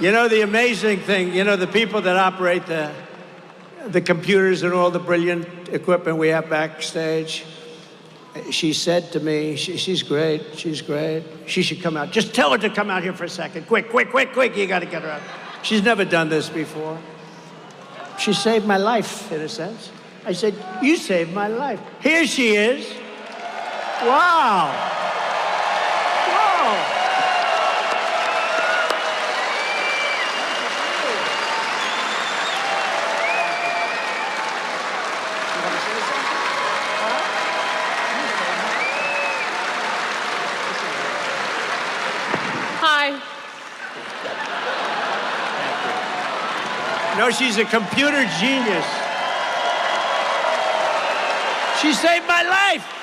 You know, the amazing thing, you know, the people that operate the computers and all the brilliant equipment we have backstage, she said to me, she's great, she's great. She should come out. Just tell her to come out here for a second. Quick, quick, quick, quick. You got to get her out. She's never done this before. She saved my life, in a sense. I said, you saved my life. Here she is. Wow. Whoa. Hi. No, she's a computer genius. She saved my life.